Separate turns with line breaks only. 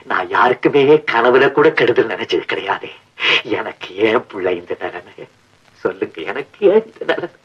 நான் யாருக்குமே கனவுல கூட கெடுதல் நினைச்சது கிடையாது. எனக்கு ஏன் புள்ள இந்த நிலைமை? சொல்லுங்க, எனக்கு ஏன் இந்த நிலைமை?